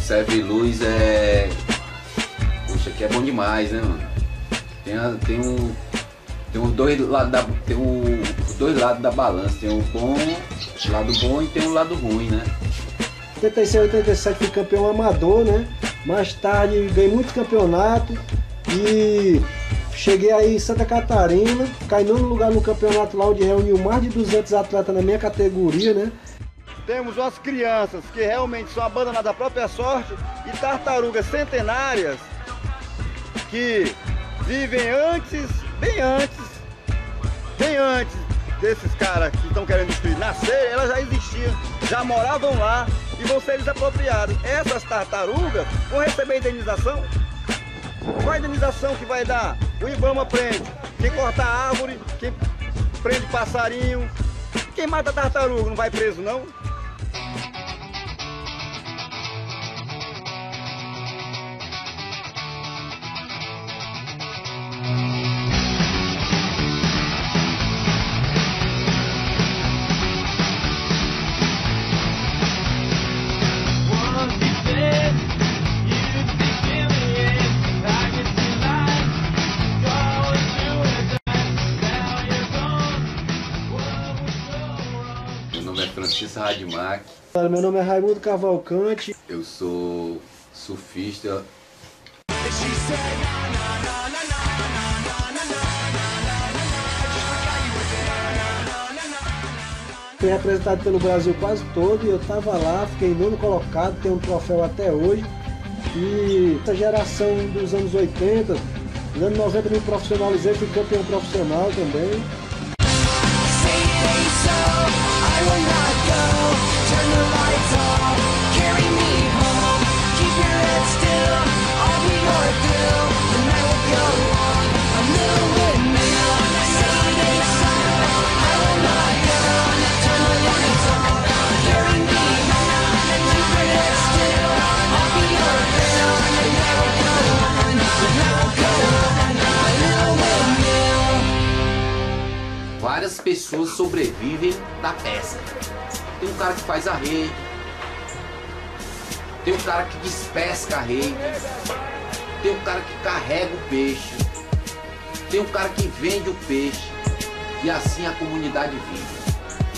serve luz é... Poxa, aqui é bom demais, né, mano? Tem os dois lados da balança. Tem o bom, o lado bom e tem o lado ruim, né? 86, 87 fui campeão amador, né? Mais tarde ganhei muito campeonato e cheguei aí em Santa Catarina, caí no lugar no campeonato lá onde reuniu mais de 200 atletas na minha categoria, né? Temos umas crianças que realmente são abandonadas à própria sorte e tartarugas centenárias que vivem bem antes desses caras que estão querendo destruir nascer, elas já existiam, já moravam lá e vão ser desapropriadas. Essas tartarugas vão receber indenização? Qual a indenização que vai dar? O IBAMA prende quem corta árvore, quem prende passarinho, quem mata tartaruga não vai preso não? Meu nome é Francisco Radimac. Meu nome é Raimundo Cavalcante. Eu sou surfista. Fui representado pelo Brasil quase todo e eu estava lá, fiquei nono colocado, tenho um troféu até hoje. E essa geração dos anos 80, nos anos 90 me profissionalizei, fui campeão profissional também. Várias pessoas sobrevivem da pesca. Tem um cara que faz a rede, tem um cara que despesca a rede, tem um cara que carrega o peixe, tem um cara que vende o peixe, e assim a comunidade vive.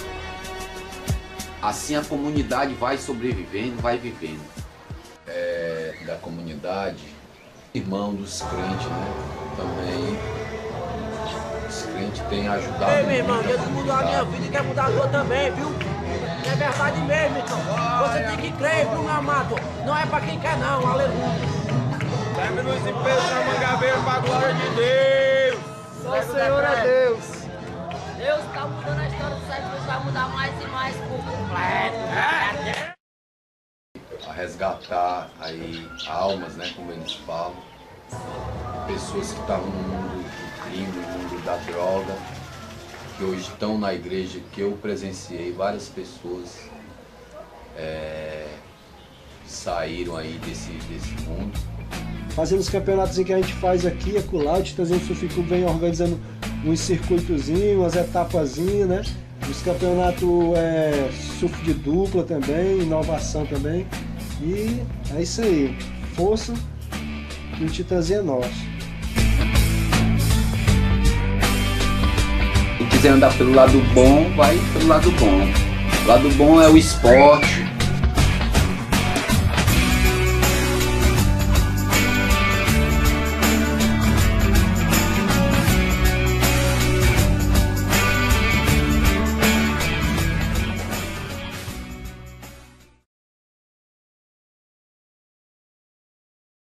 Assim a comunidade vai sobrevivendo, vai vivendo. Da comunidade, irmão dos crentes, né? Também os crentes têm ajudado. Ei, meu irmão, Jesus mudou a minha vida e quer mudar a sua também, viu? É verdade mesmo, então. Você tem que crer, viu, meu amado? Não é pra quem quer, não, aleluia. Serve-nos em peso na mangabeira pra glória de Deus. Só o Senhor é Deus. Deus tá mudando a história do século, vai mudar mais e mais por completo. A resgatar aí almas, né, como eles falam, pessoas que estavam no mundo do crime, no mundo da droga, que hoje estão na igreja, que eu presenciei várias pessoas saíram aí desse mundo. Fazendo os campeonatos que a gente faz aqui, acolá, o Titãzinho Surf Club vem organizando uns circuitozinhos, umas etapazinhas, né? Os campeonatos surf de dupla também, inovação também. E é isso aí, força, que o Titãzinho é nosso. Quem quiser andar pelo lado bom, vai pelo lado bom. O lado bom é o esporte,